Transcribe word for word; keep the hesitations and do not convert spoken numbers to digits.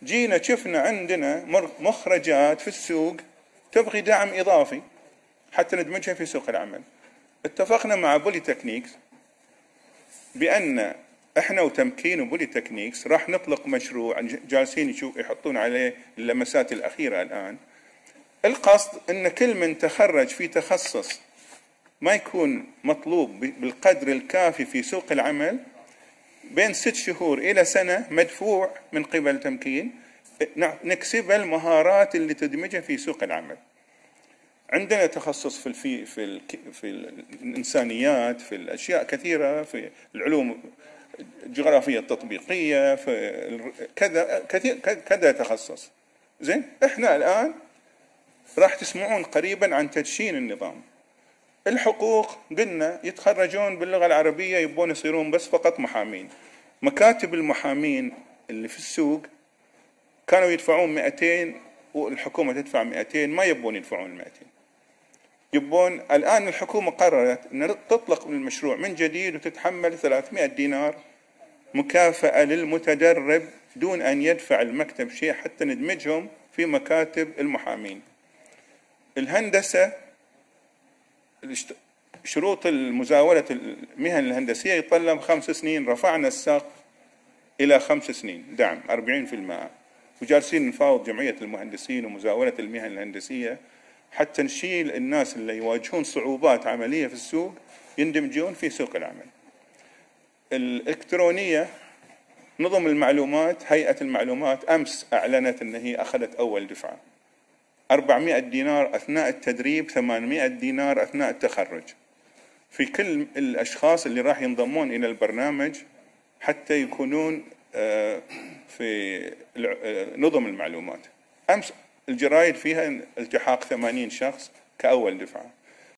جينا شفنا عندنا مخرجات في السوق تبغي دعم إضافي حتى ندمجها في سوق العمل. اتفقنا مع بولي تكنيكس بأن احنا وتمكين وبولي تكنيكس راح نطلق مشروع جالسين يشوف يحطون عليه اللمسات الأخيرة الآن. القصد أن كل من تخرج في تخصص ما يكون مطلوب بالقدر الكافي في سوق العمل بين ست شهور إلى سنة مدفوع من قبل تمكين نكسب المهارات اللي تدمجها في سوق العمل. عندنا تخصص في الفي في ال في الإنسانيات، في الأشياء كثيرة، في العلوم الجغرافية التطبيقية، في كذا كثير كذا تخصص. زين، احنا الآن راح تسمعون قريبا عن تدشين النظام. الحقوق قلنا يتخرجون باللغة العربية يبون يصيرون بس فقط محامين. مكاتب المحامين اللي في السوق كانوا يدفعون مئتين والحكومة تدفع مئتين، ما يبون يدفعون مئتين، يبون الآن الحكومة قررت أن تطلق المشروع من جديد وتتحمل ثلاثمئة دينار مكافأة للمتدرب دون أن يدفع المكتب شيء حتى ندمجهم في مكاتب المحامين. الهندسة شروط المزاولة المهن الهندسية يتطلب خمس سنين، رفعنا السقف إلى خمس سنين دعم أربعين بالمئة، وجالسين نفاوض جمعية المهندسين ومزاولة المهن الهندسية حتى نشيل الناس اللي يواجهون صعوبات عملية في السوق يندمجون في سوق العمل. الإلكترونية، نظم المعلومات، هيئة المعلومات أمس أعلنت أن هي أخذت أول دفعة أربعمئة دينار أثناء التدريب، ثمانمئة دينار أثناء التخرج في كل الأشخاص اللي راح ينضمون إلى البرنامج حتى يكونون في نظم المعلومات. أمس الجرايد فيها التحاق ثمانين شخص كأول دفعة.